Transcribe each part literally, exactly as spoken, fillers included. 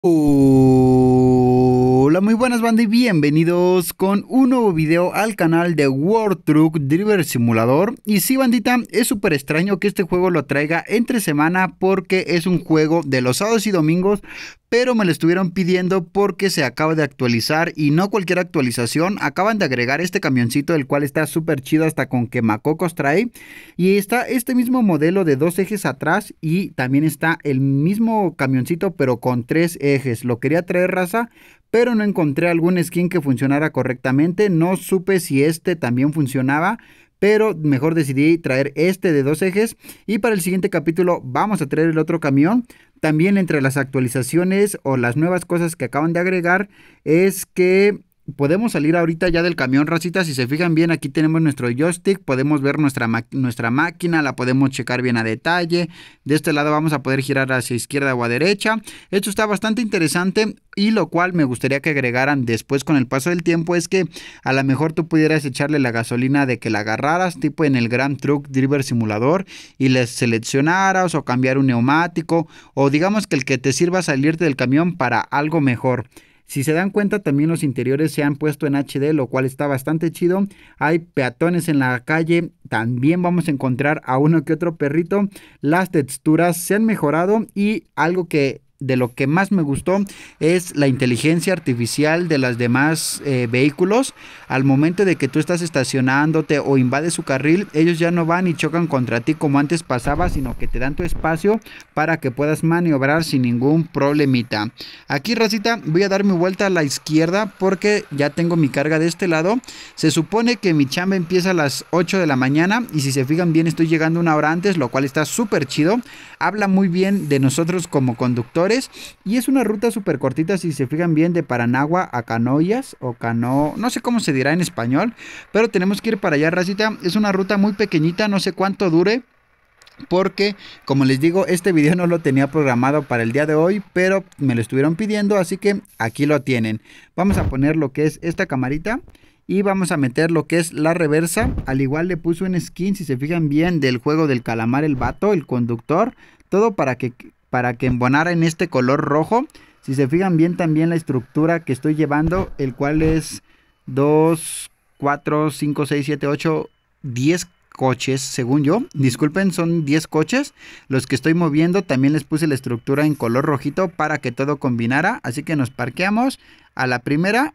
Hola, muy buenas banda y bienvenidos con un nuevo video al canal de World Truck Driver Simulator. Y sí, bandita, es súper extraño que este juego lo traiga entre semana porque es un juego de los sábados y domingos, pero me lo estuvieron pidiendo porque se acaba de actualizar y no cualquier actualización. Acaban de agregar este camioncito, el cual está súper chido, hasta con quemacocos trae. Y está este mismo modelo de dos ejes atrás y también está el mismo camioncito pero con tres ejes. Lo quería traer, raza, pero no encontré algún skin que funcionara correctamente. No supe si este también funcionaba, pero mejor decidí traer este de dos ejes. Y para el siguiente capítulo vamos a traer el otro camión. También entre las actualizaciones o las nuevas cosas que acaban de agregar es que podemos salir ahorita ya del camión, racita. Si se fijan bien, aquí tenemos nuestro joystick, podemos ver nuestra, nuestra máquina, la podemos checar bien a detalle. De este lado vamos a poder girar hacia izquierda o a derecha. Esto está bastante interesante, y lo cual me gustaría que agregaran después con el paso del tiempo es que a lo mejor tú pudieras echarle la gasolina de que la agarraras tipo en el Grand Truck Driver Simulator y les seleccionaras, o cambiar un neumático, o digamos que el que te sirva salirte del camión para algo mejor. Si se dan cuenta, también los interiores se han puesto en H D, lo cual está bastante chido. Hay peatones en la calle, también vamos a encontrar a uno que otro perrito. Las texturas se han mejorado, y algo que de lo que más me gustó es la inteligencia artificial de los demás eh, vehículos. Al momento de que tú estás estacionándote o invades su carril, ellos ya no van y chocan contra ti como antes pasaba, sino que te dan tu espacio para que puedas maniobrar sin ningún problemita. Aquí, racita, voy a dar mi vuelta a la izquierda porque ya tengo mi carga de este lado. Se supone que mi chamba empieza a las ocho de la mañana, y si se fijan bien estoy llegando una hora antes, lo cual está súper chido. Habla muy bien de nosotros como conductores. Y es una ruta súper cortita, si se fijan bien, de Paranagua a Canoyas o Cano, no sé cómo se dirá en español, pero tenemos que ir para allá, racita. Es una ruta muy pequeñita, no sé cuánto dure, porque como les digo, este video no lo tenía programado para el día de hoy, pero me lo estuvieron pidiendo, así que aquí lo tienen. Vamos a poner lo que es esta camarita y vamos a meter lo que es la reversa. Al igual le puse un skin, si se fijan bien, del juego del calamar, el vato, el conductor, todo para que para que embonara en este color rojo. Si se fijan bien, también la estructura que estoy llevando, el cual es dos, cuatro, cinco, seis, siete, ocho, diez coches, según yo. Disculpen, son diez coches los que estoy moviendo. También les puse la estructura en color rojito para que todo combinara. Así que nos parqueamos a la primera.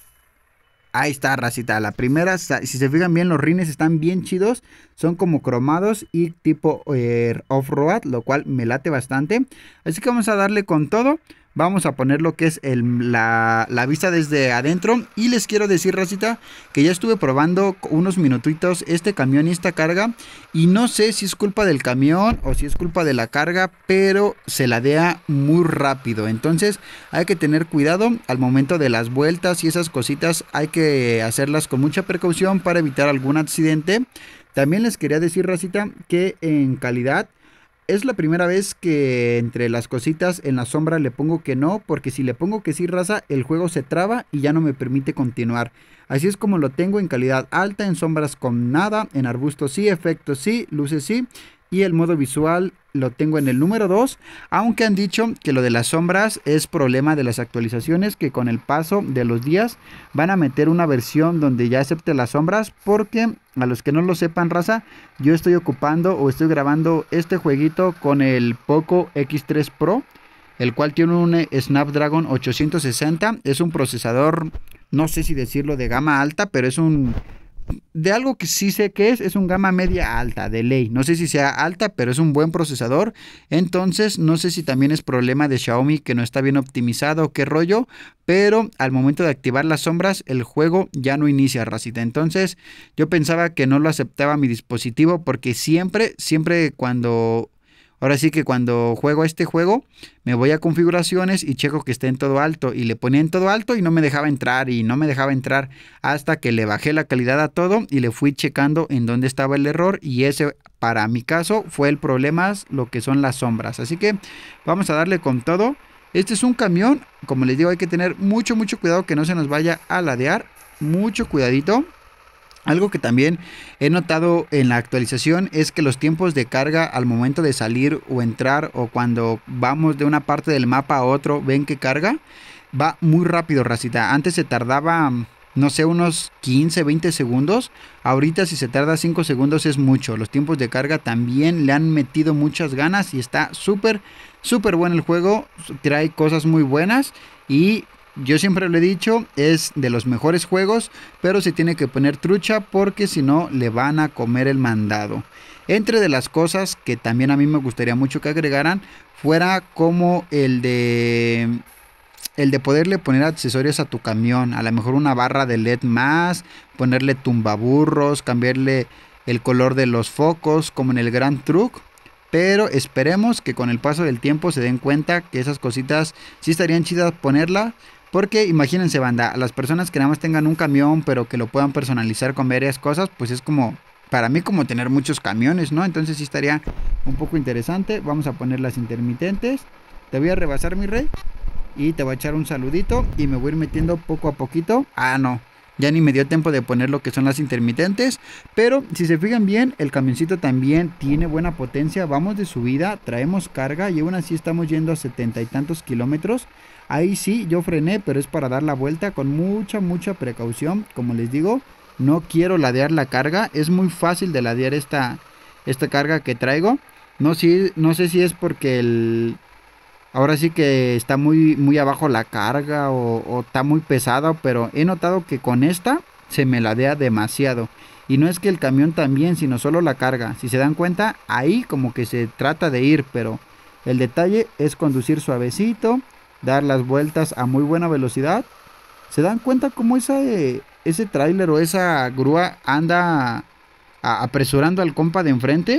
Ahí está, racita, la primera. Si se fijan bien, los rines están bien chidos. Son como cromados y tipo eh, off-road, lo cual me late bastante. Así que vamos a darle con todo. Vamos a poner lo que es el, la, la vista desde adentro. Y les quiero decir, racita, que ya estuve probando unos minutitos este camión y esta carga. Y no sé si es culpa del camión o si es culpa de la carga, pero se ladea muy rápido. Entonces hay que tener cuidado al momento de las vueltas y esas cositas. Hay que hacerlas con mucha precaución para evitar algún accidente. También les quería decir, racita, que en calidad es la primera vez que entre las cositas en la sombra le pongo que no, porque si le pongo que sí, raza, el juego se traba y ya no me permite continuar. Así es como lo tengo en calidad alta, en sombras con nada, en arbustos sí, efectos sí, luces sí, y el modo visual lo tengo en el número dos, aunque han dicho que lo de las sombras es problema de las actualizaciones, que con el paso de los días van a meter una versión donde ya acepte las sombras, porque a los que no lo sepan, raza, yo estoy ocupando o estoy grabando este jueguito con el Poco X tres Pro, el cual tiene un Snapdragon ochocientos sesenta, es un procesador, no sé si decirlo de gama alta, pero es un... de algo que sí sé que es, es un gama media alta, de ley. No sé si sea alta, pero es un buen procesador. Entonces, no sé si también es problema de Xiaomi que no está bien optimizado, qué rollo. Pero al momento de activar las sombras, el juego ya no inicia, racita. Entonces, yo pensaba que no lo aceptaba mi dispositivo, porque siempre, siempre cuando... Ahora sí que cuando juego este juego, me voy a configuraciones y checo que esté en todo alto. Y le ponía en todo alto y no me dejaba entrar y no me dejaba entrar hasta que le bajé la calidad a todo y le fui checando en dónde estaba el error. Y ese, para mi caso, fue el problema, lo que son las sombras. Así que vamos a darle con todo. Este es un camión, como les digo, hay que tener mucho, mucho cuidado que no se nos vaya a ladear. Mucho cuidadito. Algo que también he notado en la actualización es que los tiempos de carga al momento de salir o entrar, o cuando vamos de una parte del mapa a otro, ven que carga, va muy rápido, racita. Antes se tardaba, no sé, unos quince, veinte segundos. Ahorita si se tarda cinco segundos es mucho. Los tiempos de carga también le han metido muchas ganas y está súper, súper bueno el juego. Trae cosas muy buenas y yo siempre lo he dicho, es de los mejores juegos, pero se tiene que poner trucha porque si no le van a comer el mandado. Entre de las cosas que también a mí me gustaría mucho que agregaran, fuera como el de el de poderle poner accesorios a tu camión, a lo mejor una barra de L E D más, ponerle tumbaburros, cambiarle el color de los focos como en el Grand Truck. Pero esperemos que con el paso del tiempo se den cuenta que esas cositas sí estarían chidas ponerla. Porque imagínense, banda, a las personas que nada más tengan un camión pero que lo puedan personalizar con varias cosas, pues es como, para mí como tener muchos camiones, ¿no? Entonces sí estaría un poco interesante. Vamos a poner las intermitentes. Te voy a rebasar, mi rey, y te voy a echar un saludito y me voy a ir metiendo poco a poquito. Ah, no, ya ni me dio tiempo de poner lo que son las intermitentes. Pero si se fijan bien, el camioncito también tiene buena potencia. Vamos de subida, traemos carga y aún así estamos yendo a setenta y tantos kilómetros. Ahí sí, yo frené, pero es para dar la vuelta con mucha, mucha precaución. Como les digo, no quiero ladear la carga. Es muy fácil de ladear esta, esta carga que traigo. No, si, no sé si es porque el... ahora sí que está muy, muy abajo la carga o, o está muy pesada, pero he notado que con esta se me ladea demasiado. Y no es que el camión también, sino solo la carga. Si se dan cuenta, ahí como que se trata de ir, pero el detalle es conducir suavecito, dar las vueltas a muy buena velocidad. ¿Se dan cuenta cómo ese, ese tráiler o esa grúa anda a, apresurando al compa de enfrente?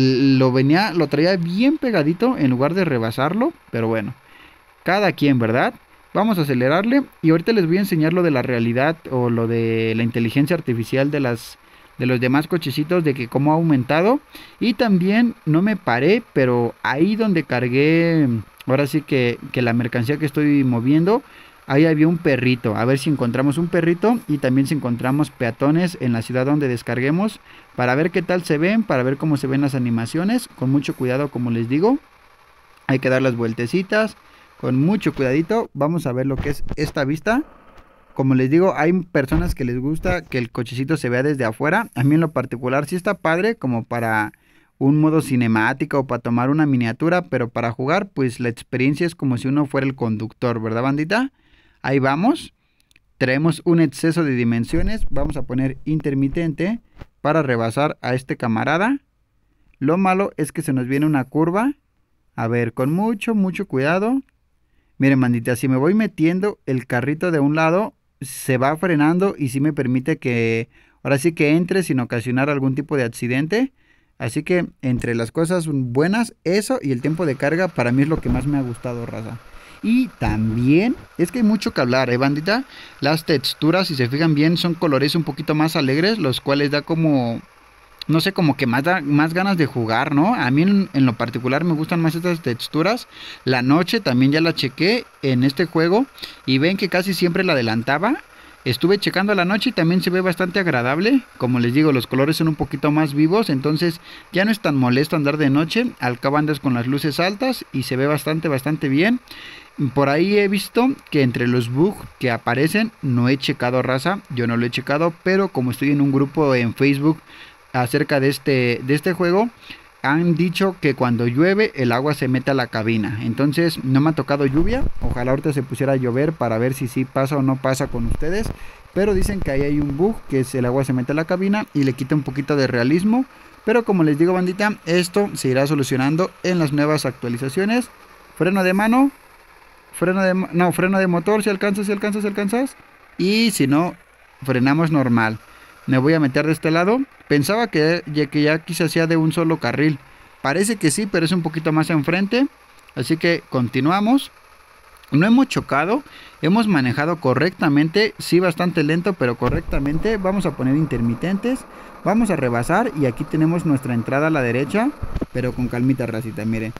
Lo venía, lo traía bien pegadito en lugar de rebasarlo, pero bueno, cada quien, ¿verdad? Vamos a acelerarle y ahorita les voy a enseñar lo de la realidad o lo de la inteligencia artificial de las de los demás cochecitos, de que cómo ha aumentado. Y también no me paré, pero ahí donde cargué, ahora sí que, que la mercancía que estoy moviendo, ahí había un perrito. A ver si encontramos un perrito y también si encontramos peatones en la ciudad donde descarguemos, para ver qué tal se ven, para ver cómo se ven las animaciones. Con mucho cuidado, como les digo, hay que dar las vueltecitas con mucho cuidadito. Vamos a ver lo que es esta vista. Como les digo, hay personas que les gusta que el cochecito se vea desde afuera. A mí en lo particular sí está padre como para un modo cinemático o para tomar una miniatura, pero para jugar pues la experiencia es como si uno fuera el conductor, ¿verdad, bandita? Ahí vamos. Traemos un exceso de dimensiones. Vamos a poner intermitente para rebasar a este camarada. Lo malo es que se nos viene una curva. A ver, con mucho, mucho cuidado. Miren, bandita, si me voy metiendo el carrito de un lado, se va frenando y sí me permite que ahora sí que entre sin ocasionar algún tipo de accidente. Así que entre las cosas buenas, eso y el tiempo de carga para mí es lo que más me ha gustado, raza. Y también es que hay mucho que hablar, ¿eh, bandita? Las texturas, si se fijan bien, son colores un poquito más alegres, los cuales da como, no sé, como que más, da, más ganas de jugar, ¿no? A mí en, en lo particular me gustan más estas texturas. La noche también ya la chequé en este juego y ven que casi siempre la adelantaba. Estuve checando la noche y también se ve bastante agradable. Como les digo, los colores son un poquito más vivos, entonces ya no es tan molesto andar de noche. Al cabo andas con las luces altas y se ve bastante, bastante bien. Por ahí he visto que entre los bugs que aparecen, no he checado, raza, yo no lo he checado, pero como estoy en un grupo en Facebook acerca de este, de este juego, han dicho que cuando llueve el agua se mete a la cabina. Entonces no me ha tocado lluvia, ojalá ahorita se pusiera a llover para ver si sí pasa o no pasa con ustedes. Pero dicen que ahí hay un bug, que es el agua se mete a la cabina y le quita un poquito de realismo. Pero como les digo, bandita, esto se irá solucionando en las nuevas actualizaciones. Freno de mano, freno de, no, freno de motor, si alcanzas, si alcanzas, si alcanzas. Y si no, frenamos normal. Me voy a meter de este lado. Pensaba que ya, que ya quizás sea de un solo carril. Parece que sí, pero es un poquito más enfrente. Así que continuamos. No hemos chocado. Hemos manejado correctamente. Sí, bastante lento, pero correctamente. Vamos a poner intermitentes. Vamos a rebasar. Y aquí tenemos nuestra entrada a la derecha. Pero con calmita, racita, miren.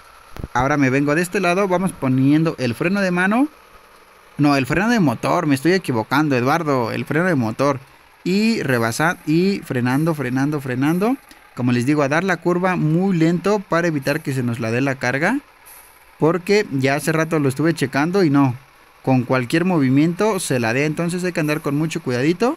Ahora me vengo de este lado. Vamos poniendo el freno de mano. No, el freno de motor. Me estoy equivocando, Eduardo. El freno de motor. y rebasar y frenando, frenando, frenando. Como les digo, a dar la curva muy lento para evitar que se nos la dé la carga. Porque ya hace rato lo estuve checando y no, con cualquier movimiento se la dé. Entonces hay que andar con mucho cuidadito.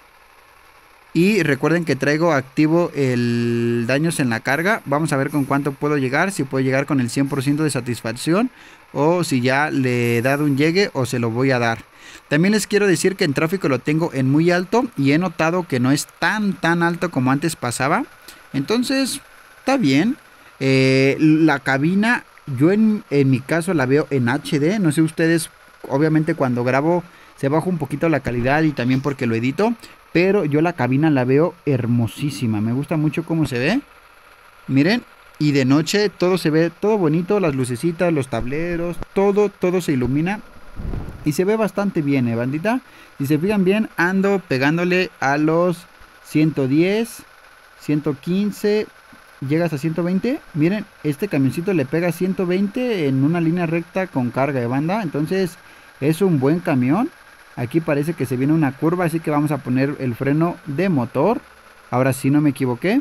Y recuerden que traigo activo el daños en la carga. Vamos a ver con cuánto puedo llegar. Si puedo llegar con el cien por ciento de satisfacción. O si ya le he dado un llegue o se lo voy a dar. También les quiero decir que en tráfico lo tengo en muy alto. Y he notado que no es tan tan alto como antes pasaba. Entonces está bien. Eh, la cabina yo en, en mi caso la veo en H D. No sé ustedes, obviamente cuando grabo se baja un poquito la calidad y también porque lo edito. Pero yo la cabina la veo hermosísima. Me gusta mucho cómo se ve. Miren. Y de noche todo se ve todo bonito. Las lucecitas, los tableros. Todo, todo se ilumina. Y se ve bastante bien, ¿eh, bandita? Si se fijan bien, ando pegándole a los ciento diez, ciento quince. Llegas a ciento veinte. Miren, este camioncito le pega a ciento veinte en una línea recta con carga de banda. Entonces es un buen camión. Aquí parece que se viene una curva, así que vamos a poner el freno de motor. Ahora sí no me equivoqué.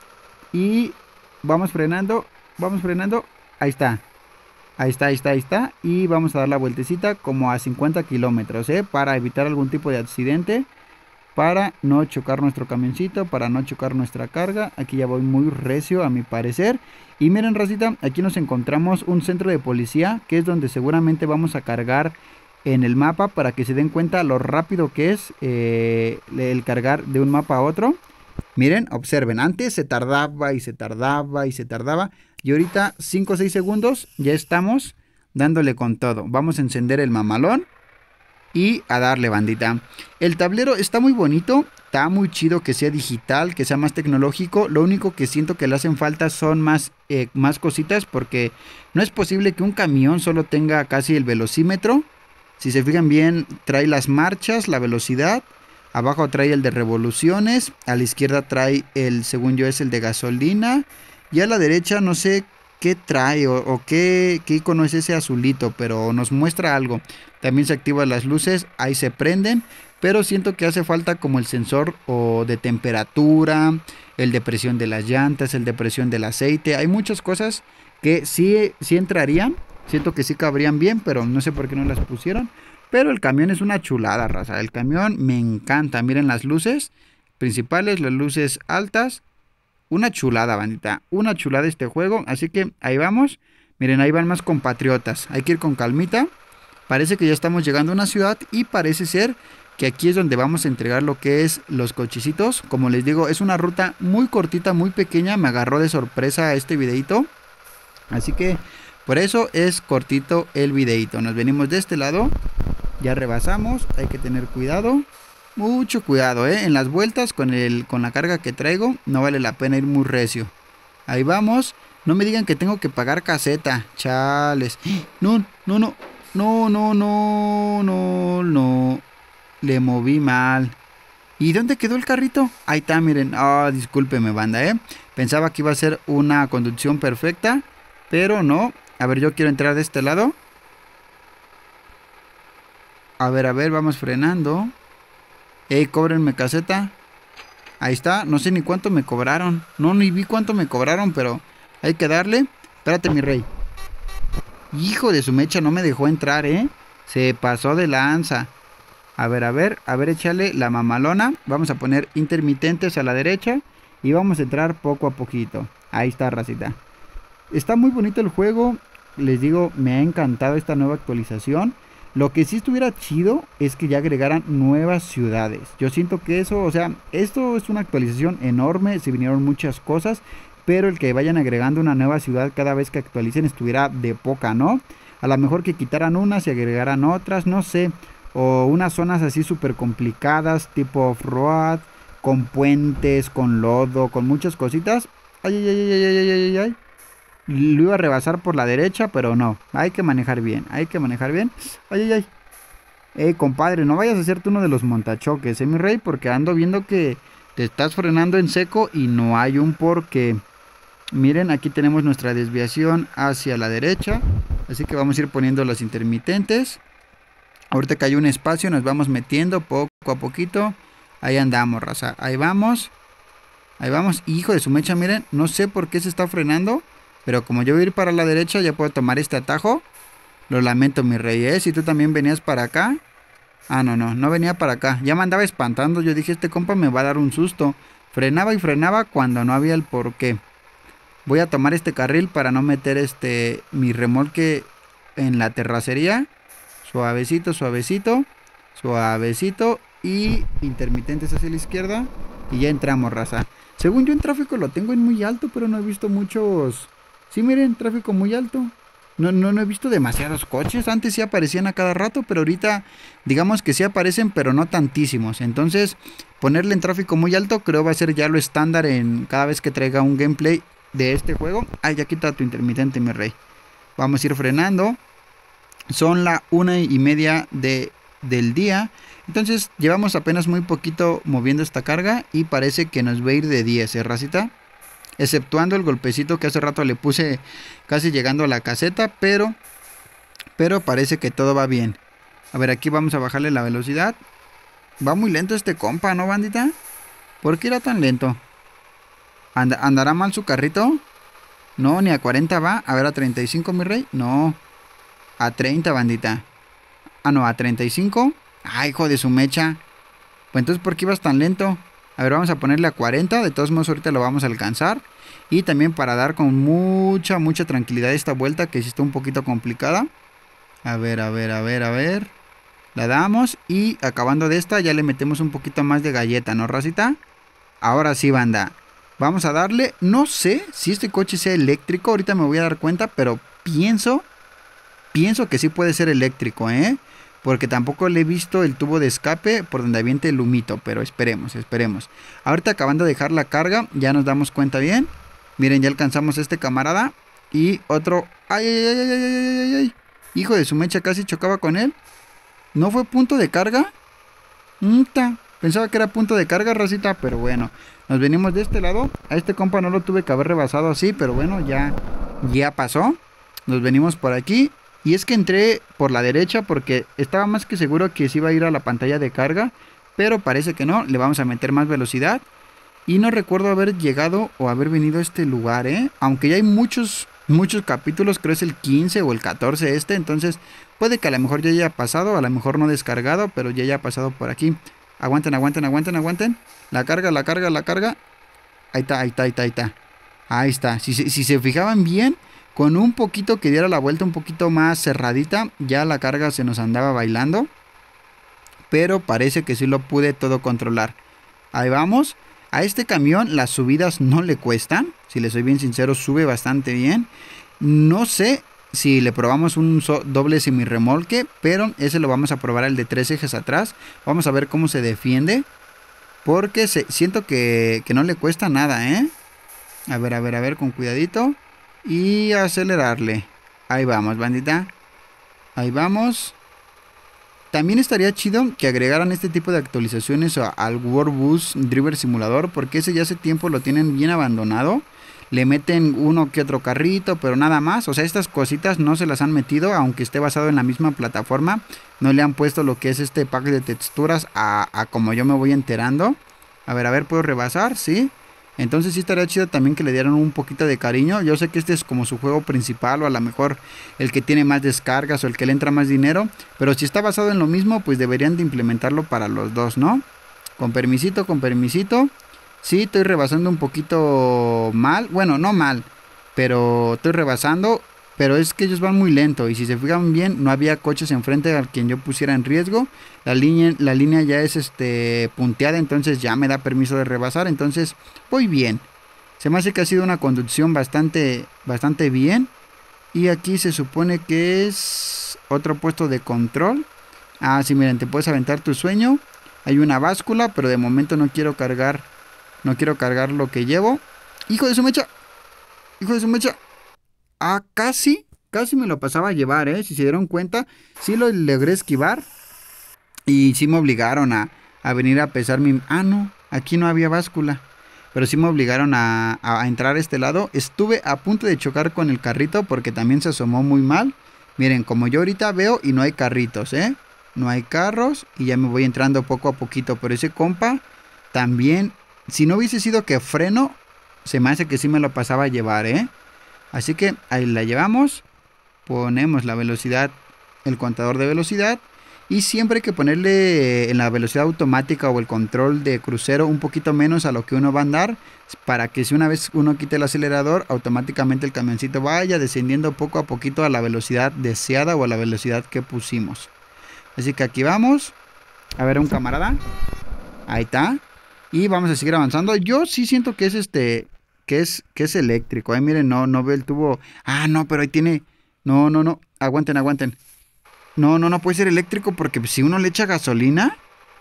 Y vamos frenando, vamos frenando. Ahí está. Ahí está, ahí está, ahí está. Y vamos a dar la vueltecita como a cincuenta kilómetros, ¿eh? Para evitar algún tipo de accidente. Para no chocar nuestro camioncito, para no chocar nuestra carga. Aquí ya voy muy recio a mi parecer. Y miren, racita, aquí nos encontramos un centro de policía, que es donde seguramente vamos a cargar en el mapa para que se den cuenta lo rápido que es eh, el cargar de un mapa a otro. Miren, observen, antes se tardaba y se tardaba y se tardaba y ahorita cinco o seis segundos ya estamos dándole con todo. Vamos a encender el mamalón y a darle, bandita. El tablero está muy bonito, está muy chido que sea digital, que sea más tecnológico. Lo único que siento que le hacen falta son más, eh, más cositas, porque no es posible que un camión solo tenga casi el velocímetro. Si se fijan bien, trae las marchas, la velocidad. Abajo trae el de revoluciones. A la izquierda trae el, según yo, es el de gasolina. Y a la derecha no sé qué trae o, o qué, qué icono es ese azulito, pero nos muestra algo. También se activan las luces, ahí se prenden. Pero siento que hace falta como el sensor o de temperatura, el de presión de las llantas, el de presión del aceite. Hay muchas cosas que sí, sí entrarían. Siento que sí cabrían bien, pero no sé por qué no las pusieron. Pero el camión es una chulada, raza. El camión me encanta. Miren las luces principales, las luces altas. Una chulada, bandita. Una chulada este juego. Así que ahí vamos. Miren, ahí van más compatriotas. Hay que ir con calmita. Parece que ya estamos llegando a una ciudad. Y parece ser que aquí es donde vamos a entregar lo que es los cochecitos. Como les digo, es una ruta muy cortita, muy pequeña. Me agarró de sorpresa este videito. Así que por eso es cortito el videito. Nos venimos de este lado. Ya rebasamos. Hay que tener cuidado. Mucho cuidado, ¿eh? En las vueltas con, el, con la carga que traigo. No vale la pena ir muy recio. Ahí vamos. No me digan que tengo que pagar caseta. Chales. No, no, no. No, no, no, no, no. Le moví mal. ¿Y dónde quedó el carrito? Ahí está, miren. Ah, oh, discúlpeme, banda, ¿eh? Pensaba que iba a ser una conducción perfecta. Pero no. A ver, yo quiero entrar de este lado. A ver, a ver, vamos frenando. Ey, cóbrenme caseta. Ahí está, no sé ni cuánto me cobraron. No, ni vi cuánto me cobraron, pero hay que darle. Espérate, mi rey. Hijo de su mecha, no me dejó entrar, ¿eh? Se pasó de lanza. A ver, a ver, a ver, échale la mamalona. Vamos a poner intermitentes a la derecha. Y vamos a entrar poco a poquito. Ahí está, racita. Está muy bonito el juego. Les digo, me ha encantado esta nueva actualización. Lo que sí estuviera chido es que ya agregaran nuevas ciudades. Yo siento que eso, o sea, esto es una actualización enorme. Se vinieron muchas cosas. Pero el que vayan agregando una nueva ciudad cada vez que actualicen estuviera de poca, ¿no? A lo mejor que quitaran unas y agregaran otras, no sé. O unas zonas así súper complicadas, tipo off-road, con puentes, con lodo, con muchas cositas. Ay, ay, ay, ay, ay, ay, ay, ay. Lo iba a rebasar por la derecha, pero no. Hay que manejar bien, hay que manejar bien. Ay, ay, ay. Eh, compadre, no vayas a hacerte uno de los montachoques, eh, mi rey, porque ando viendo que te estás frenando en seco y no hay un porqué. Miren, aquí tenemos nuestra desviación hacia la derecha. Así que vamos a ir poniendo los intermitentes. Ahorita que hay un espacio, nos vamos metiendo poco a poquito. Ahí andamos, raza. Ahí vamos. Ahí vamos. Hijo de su mecha, miren. No sé por qué se está frenando. Pero como yo voy a ir para la derecha, ya puedo tomar este atajo. Lo lamento, mi rey, ¿eh? Si tú también venías para acá. Ah, no, no. No venía para acá. Ya me andaba espantando. Yo dije, este compa me va a dar un susto. Frenaba y frenaba cuando no había el porqué. Voy a tomar este carril para no meter este mi remolque en la terracería. Suavecito, suavecito. Suavecito. Y intermitentes hacia la izquierda. Y ya entramos, raza. Según yo en tráfico lo tengo en muy alto, pero no he visto muchos... Sí, miren, tráfico muy alto. No, no, no he visto demasiados coches. Antes sí aparecían a cada rato, pero ahorita digamos que sí aparecen, pero no tantísimos. Entonces, ponerle en tráfico muy alto creo va a ser ya lo estándar en cada vez que traiga un gameplay de este juego. Ay, ya quita tu intermitente, mi rey. Vamos a ir frenando. Son la una y media de, del día. Entonces, llevamos apenas muy poquito moviendo esta carga y parece que nos va a ir de diez, ¿eh, racita? Exceptuando el golpecito que hace rato le puse casi llegando a la caseta, pero pero parece que todo va bien. A ver, aquí vamos a bajarle la velocidad. Va muy lento este compa, ¿no, bandita? ¿Por qué irá tan lento? ¿And ¿Andará mal su carrito? No, ni a cuarenta va. A ver, a treinta y cinco, mi rey. No, a treinta, bandita. Ah, no, a treinta y cinco. Ay, hijo de su mecha. Pues entonces, ¿por qué ibas tan lento? A ver, vamos a ponerle a cuarenta. De todos modos, ahorita lo vamos a alcanzar. Y también para dar con mucha, mucha tranquilidad esta vuelta, que sí está un poquito complicada. A ver, a ver, a ver, a ver. La damos. Y acabando de esta, ya le metemos un poquito más de galleta, ¿no, racita? Ahora sí, banda. Vamos a darle. No sé si este coche sea eléctrico. Ahorita me voy a dar cuenta, pero pienso... Pienso que sí puede ser eléctrico, ¿eh? Porque tampoco le he visto el tubo de escape por donde aviente el humito. Pero esperemos, esperemos. Ahorita acabando de dejar la carga, ya nos damos cuenta bien. Miren, ya alcanzamos a este camarada. Y otro... ¡Ay, ay, ay, ay, ay, ay, ay! Hijo de su mecha, casi chocaba con él. ¿No fue punto de carga? ¡Mta! Pensaba que era punto de carga, racita. Pero bueno, nos venimos de este lado. A este compa no lo tuve que haber rebasado así. Pero bueno, ya, ya pasó. Nos venimos por aquí. Y es que entré por la derecha porque estaba más que seguro que se iba a ir a la pantalla de carga. Pero parece que no, le vamos a meter más velocidad. Y no recuerdo haber llegado o haber venido a este lugar, ¿eh? Aunque ya hay muchos, muchos capítulos, creo es el quince o el catorce este. Entonces puede que a lo mejor ya haya pasado, a lo mejor no descargado, pero ya haya pasado por aquí. Aguanten, aguanten, aguanten, aguanten. La carga, la carga, la carga. Ahí está, ahí está, ahí está, ahí está. Ahí está. Si, si, si se fijaban bien... Con un poquito que diera la vuelta un poquito más cerradita, ya la carga se nos andaba bailando. Pero parece que sí lo pude todo controlar. Ahí vamos. A este camión las subidas no le cuestan. Si le soy bien sincero, sube bastante bien. No sé si le probamos un so doble semirremolque, pero ese lo vamos a probar, el de tres ejes atrás. Vamos a ver cómo se defiende. Porque se, siento que, que no le cuesta nada, ¿eh? A ver, a ver, a ver, con cuidadito. Y acelerarle. Ahí vamos, bandita. Ahí vamos. También estaría chido que agregaran este tipo de actualizaciones al World Bus Driver Simulator, porque ese ya hace tiempo lo tienen bien abandonado. Le meten uno que otro carrito, pero nada más. O sea, estas cositas no se las han metido, aunque esté basado en la misma plataforma. No le han puesto lo que es este pack de texturas a, a como yo me voy enterando. A ver, a ver, ¿puedo rebasar? Sí. Entonces sí estaría chido también que le dieran un poquito de cariño. Yo sé que este es como su juego principal, o a lo mejor el que tiene más descargas o el que le entra más dinero. Pero si está basado en lo mismo, pues deberían de implementarlo para los dos, ¿no? Con permisito, con permisito. Sí, estoy rebasando un poquito mal. Bueno, no mal, pero estoy rebasando. Pero es que ellos van muy lento. Y si se fijan bien, no había coches enfrente al quien yo pusiera en riesgo. La línea, la línea ya es este punteada, entonces ya me da permiso de rebasar. Entonces voy bien. Se me hace que ha sido una conducción bastante, bastante bien. Y aquí se supone que es otro puesto de control. Ah, sí, miren, te puedes aventar tu sueño. Hay una báscula, pero de momento no quiero cargar. No quiero cargar lo que llevo. ¡Hijo de su mecha! ¡Hijo de su mecha! Ah, casi, casi me lo pasaba a llevar, ¿eh? Si se dieron cuenta, sí lo logré esquivar. Y sí me obligaron a, a venir a pesar mi... Ah, no, aquí no había báscula. Pero sí me obligaron a, a entrar a este lado. Estuve a punto de chocar con el carrito porque también se asomó muy mal. Miren, como yo ahorita veo y no hay carritos, ¿eh? No hay carros y ya me voy entrando poco a poquito. Pero ese compa también, si no hubiese sido que freno, se me hace que sí me lo pasaba a llevar, ¿eh? Así que ahí la llevamos. Ponemos la velocidad, el contador de velocidad. Y siempre hay que ponerle en la velocidad automática o el control de crucero un poquito menos a lo que uno va a andar, para que si una vez uno quite el acelerador, automáticamente el camioncito vaya descendiendo poco a poquito a la velocidad deseada o a la velocidad que pusimos. Así que aquí vamos. A ver, un camarada. Ahí está. Y vamos a seguir avanzando. Yo sí siento que es este, que es, que es eléctrico. Ahí miren, no, no ve el tubo. Ah, no, pero ahí tiene... No, no, no. Aguanten, aguanten. No, no, no puede ser eléctrico porque si uno le echa gasolina,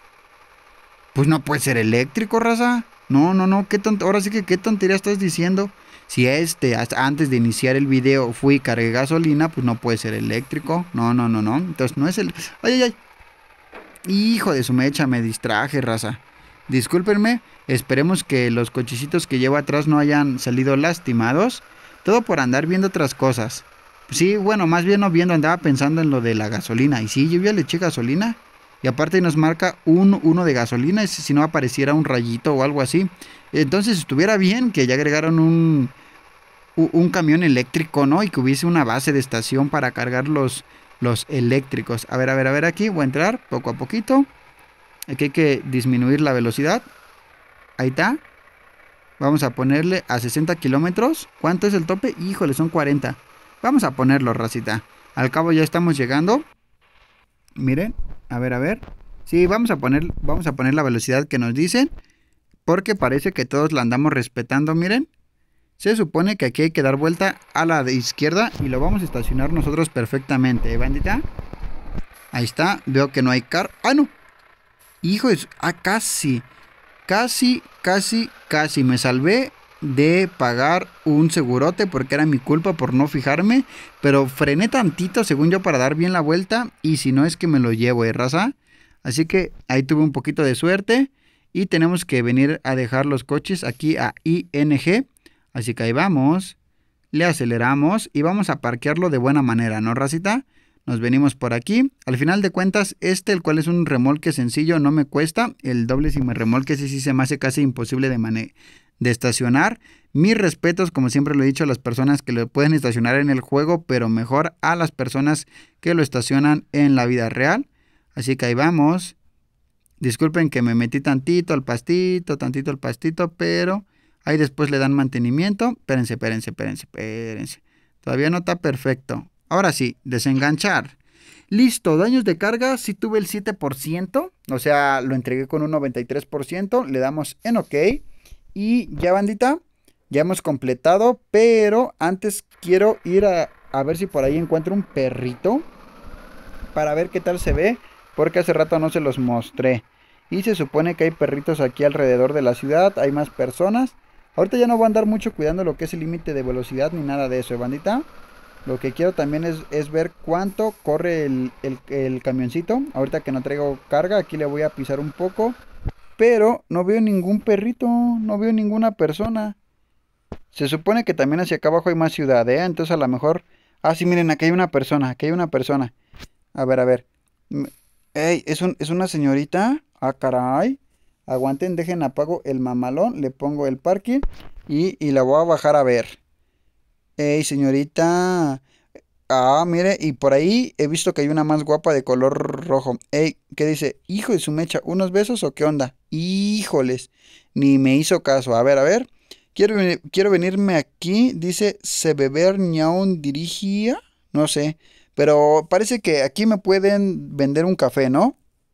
pues no puede ser eléctrico, raza. No, no, no, qué tontería, ahora sí que qué tontería estás diciendo. Si este, hasta antes de iniciar el video fui y cargué gasolina, pues no puede ser eléctrico. No, no, no, no. Entonces no es el... Ay, ay, ay. Hijo de su mecha, me distraje, raza. Discúlpenme, esperemos que los cochecitos que llevo atrás no hayan salido lastimados. Todo por andar viendo otras cosas. Sí, bueno, más bien no viendo, andaba pensando en lo de la gasolina. Y sí, yo ya le eché gasolina. Y aparte nos marca un uno de gasolina, si no apareciera un rayito o algo así. Entonces estuviera bien que ya agregaron un, un camión eléctrico, ¿no? Y que hubiese una base de estación para cargar los, los eléctricos. A ver, a ver, a ver aquí, voy a entrar poco a poquito. Aquí hay que disminuir la velocidad. Ahí está. Vamos a ponerle a sesenta kilómetros. ¿Cuánto es el tope? Híjole, son cuarenta. Vamos a ponerlo, racita. Al cabo ya estamos llegando. Miren, a ver, a ver. Sí, vamos a poner, vamos a poner la velocidad que nos dicen, porque parece que todos la andamos respetando, miren. Se supone que aquí hay que dar vuelta a la de izquierda y lo vamos a estacionar nosotros perfectamente, ¿eh, bandita? Ahí está, veo que no hay car... ¡Ah, no! Hijo de... Ah, casi. Casi, casi, casi me salvé de pagar un segurote porque era mi culpa por no fijarme, pero frené tantito según yo para dar bien la vuelta y si no es que me lo llevo, ¿eh, raza? Así que ahí tuve un poquito de suerte y tenemos que venir a dejar los coches aquí a I N G, así que ahí vamos, le aceleramos y vamos a parquearlo de buena manera, ¿no, racita? Nos venimos por aquí. Al final de cuentas, este, el cual es un remolque sencillo, no me cuesta. El doble si me remolque, ese sí se me hace casi imposible de, mane de estacionar. Mis respetos, como siempre lo he dicho, a las personas que lo pueden estacionar en el juego, pero mejor a las personas que lo estacionan en la vida real. Así que ahí vamos. Disculpen que me metí tantito al pastito, tantito al pastito, pero ahí después le dan mantenimiento. Espérense, espérense, espérense, espérense. Todavía no está perfecto. Ahora sí, desenganchar. Listo, daños de carga, sí tuve el siete por ciento. O sea, lo entregué con un noventa y tres por ciento. Le damos en OK. Y ya, bandita, ya hemos completado. Pero antes quiero ir a, a ver si por ahí encuentro un perrito. Para ver qué tal se ve. Porque hace rato no se los mostré. Y se supone que hay perritos aquí alrededor de la ciudad. Hay más personas. Ahorita ya no voy a andar mucho cuidando lo que es el límite de velocidad ni nada de eso, ¿eh, bandita? Lo que quiero también es, es ver cuánto corre el, el, el camioncito. Ahorita que no traigo carga, aquí le voy a pisar un poco. Pero no veo ningún perrito, no veo ninguna persona. Se supone que también hacia acá abajo hay más ciudad, ¿eh? Entonces a lo mejor... Ah, sí, miren, aquí hay una persona, aquí hay una persona. A ver, a ver. Ey, ¿es, un, ¿es una señorita? Ah, caray. Aguanten, dejen apago el mamalón, le pongo el parking y, y la voy a bajar a ver. Ey, señorita. Ah, mire, y por ahí he visto que hay una más guapa de color rojo. Ey, ¿qué dice? Hijo de su mecha, ¿unos besos o qué onda? Híjoles, ni me hizo caso. A ver, a ver. Quiero, quiero venirme aquí. Dice, se beber ñaun dirigía. No sé. Pero parece que aquí me pueden vender un café, ¿no?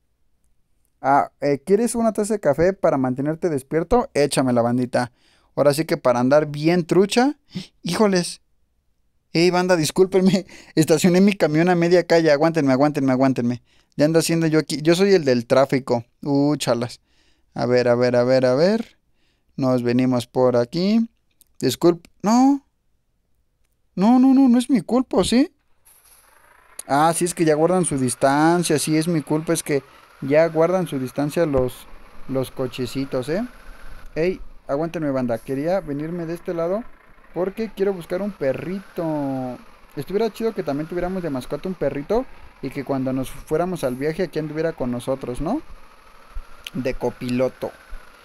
Ah, eh, ¿quieres una taza de café para mantenerte despierto? Échame la bandita. Ahora sí que para andar bien trucha. Híjoles. Ey, banda, discúlpenme. Estacioné mi camión a media calle. Aguántenme, aguántenme, aguántenme. Ya ando haciendo yo aquí. Yo soy el del tráfico. Uh, chalas. A ver, a ver, a ver, a ver. Nos venimos por aquí. Disculpe. No. No, no, no, no es mi culpa, ¿sí? Ah, sí, es que ya guardan su distancia. Sí, es mi culpa, es que ya guardan su distancia los, los cochecitos, ¿eh? Ey, aguántenme, banda. Quería venirme de este lado porque quiero buscar un perrito. Estuviera chido que también tuviéramos de mascota un perrito y que cuando nos fuéramos al viaje aquí anduviera con nosotros, ¿no? De copiloto.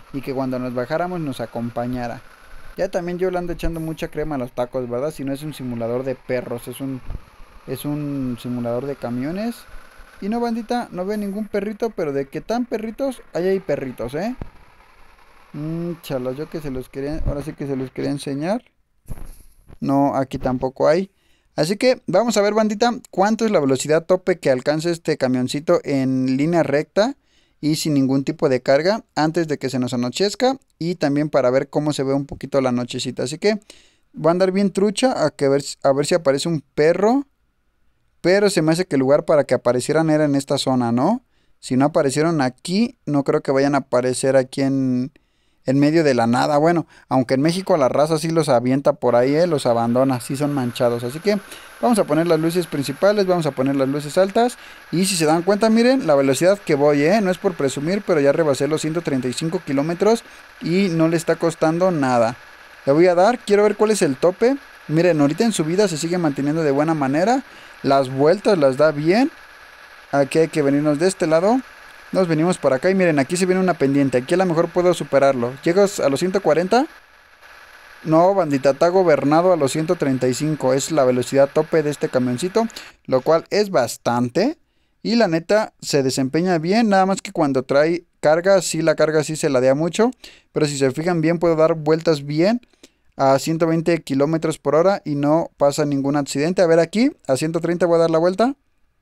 y que cuando nos bajáramos nos acompañara. Ya también yo le ando echando mucha crema a los tacos, ¿verdad? Si no es un simulador de perros, es un, es un simulador de camiones. Y no, bandita, no veo ningún perrito, pero de que tan perritos, ahí hay perritos, ¿eh? Mmm, chalas, yo que se los quería, ahora sí que se los quería enseñar. No, aquí tampoco hay. Así que vamos a ver, bandita, cuánto es la velocidad tope que alcanza este camioncito en línea recta y sin ningún tipo de carga antes de que se nos anochezca, y también para ver cómo se ve un poquito la nochecita. Así que va a andar bien trucha a, que ver, a ver si aparece un perro, pero se me hace que el lugar para que aparecieran era en esta zona, ¿no? Si no aparecieron aquí, no creo que vayan a aparecer aquí en... en medio de la nada. Bueno, aunque en México la raza sí los avienta por ahí, ¿eh? Los abandona, sí son manchados. Así que vamos a poner las luces principales, vamos a poner las luces altas. Y si se dan cuenta, miren la velocidad que voy, ¿eh? No es por presumir, pero ya rebasé los ciento treinta y cinco kilómetros y no le está costando nada. Le voy a dar, quiero ver cuál es el tope. Miren, ahorita en subida se sigue manteniendo de buena manera. Las vueltas las da bien. Aquí hay que venirnos de este lado. Nos venimos para acá y miren, aquí se viene una pendiente. Aquí a lo mejor puedo superarlo. ¿Llegas a los ciento cuarenta? No, bandita, está gobernado a los ciento treinta y cinco. Es la velocidad tope de este camioncito, lo cual es bastante. Y la neta, se desempeña bien. Nada más que cuando trae carga, sí, la carga sí se ladea mucho. Pero si se fijan bien, puedo dar vueltas bien a ciento veinte kilómetros por hora y no pasa ningún accidente. A ver aquí, a ciento treinta voy a dar la vuelta.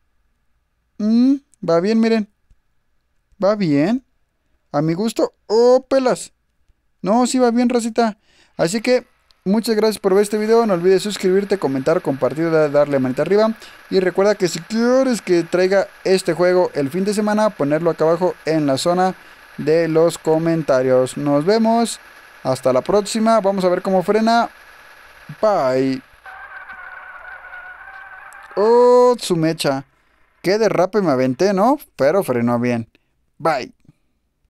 Mm, va bien, miren. Va bien. A mi gusto. ¡Oh, pelas! No, sí va bien, racita. Así que, muchas gracias por ver este video. No olvides suscribirte, comentar, compartir, darle manita arriba. Y recuerda que si quieres que traiga este juego el fin de semana, ponerlo acá abajo en la zona de los comentarios. Nos vemos. Hasta la próxima. Vamos a ver cómo frena. Bye. ¡Oh, su mecha! Qué derrape me aventé, ¿no? Pero frenó bien. Bye.